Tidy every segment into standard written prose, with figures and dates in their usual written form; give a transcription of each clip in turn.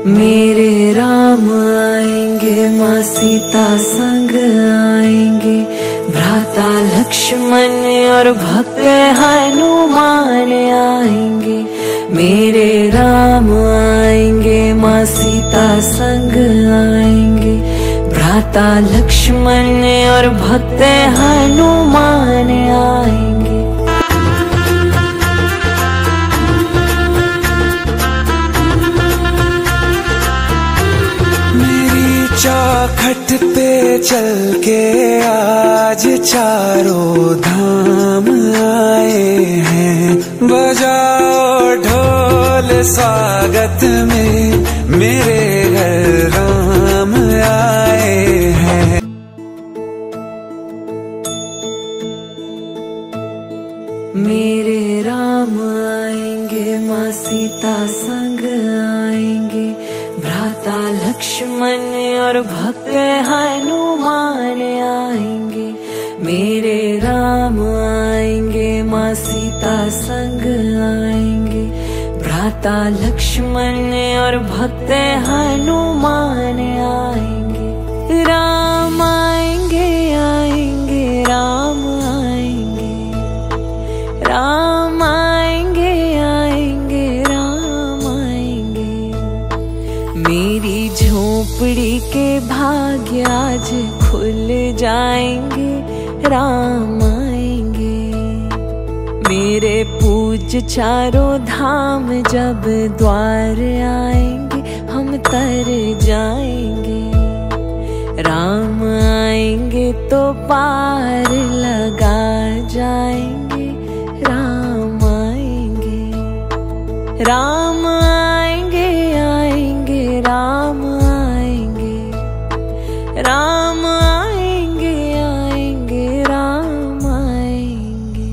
मेरे राम आएंगे, माँ सीता संग आएंगे, भ्राता लक्ष्मण और भक्त हनुमान आएंगे। मेरे राम आएंगे, माँ सीता संग आएंगे, भ्राता लक्ष्मण और भक्त हनुमान आएंगे। चौखट पे चल के आज चारों धाम आए हैं, बजाओ ढोल स्वागत में, मेरे घर राम आए हैं। मेरे राम आएंगे, माँ सीता संग आएंगे, भ्राता लक्ष्मण और भक्त हनुमान आएंगे। मेरे राम आएंगे, माँ सीता संग आएंगे, भ्राता लक्ष्मण और भक्त हनुमान आएंगे। राम आएंगे आएंगे राम आएंगे, राम आएंगे आएंगे राम आएंगे। मेरी झोपड़ी के भाग्य आज खुल जाएंगे, राम आएंगे। मेरे पूज्य चारों धाम जब द्वार आएंगे, हम तर जाएंगे। राम आएंगे तो पार लगा जाएंगे, राम आएंगे। राम आएंगे आएंगे राम आएंगे, राम आएंगे आएंगे राम आएंगे।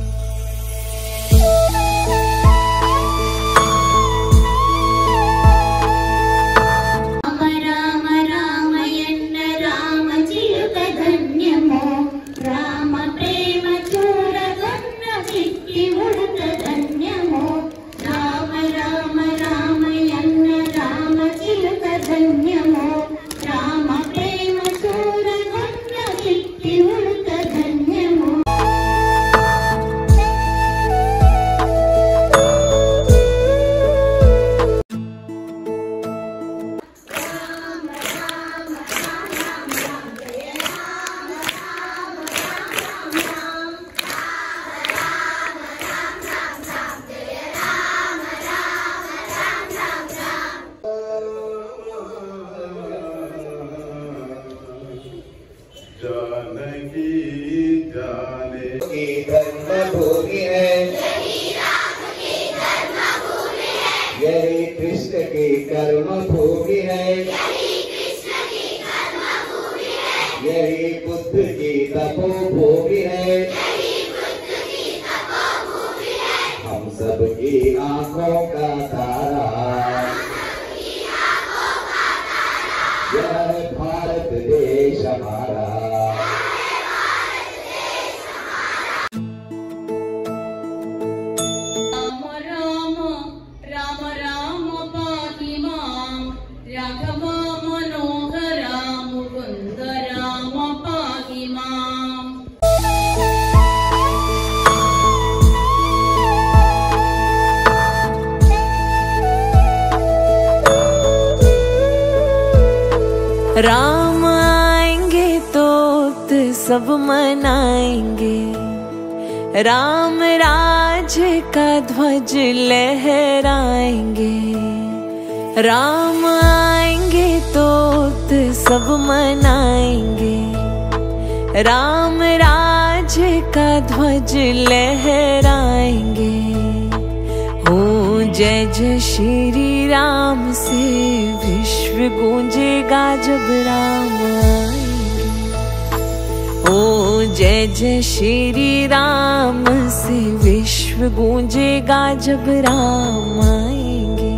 राम राम यन्न राम चिलुक धन्यमो, राम प्रेम चूर गन्न चित्ति उड़त धन्यमो। राम राम राम यन्न राम चिलुक धन्यमो, राम प्रेम चूर गन्न चित्ति उड़त धन्यमो। जानकी जाने की धर्मभूमि है, यही कृष्ण की कर्मभूमि है, यही बुद्ध की तपोभूमि है, हम सबकी आंखों का तारा, यह भारत देश हमारा। राम राम पाहि मां, राघव मनोहरा मुकुंद राम पाहि मां। राम आएंगे तो सब मनाएंगे, राम राज का ध्वज लहराएंगे। राम आएंगे तो सब मनाएंगे, राम राज का ध्वज लहराएंगे। हो जय जय श्री राम से विश्व गूंजेगा जब राम आएंगे। ओ जय जय श्री राम से विश्व गूंजेगा जब राम आएंगे।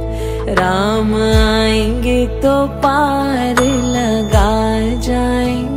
राम आएंगे तो पार लगा जाएंगे,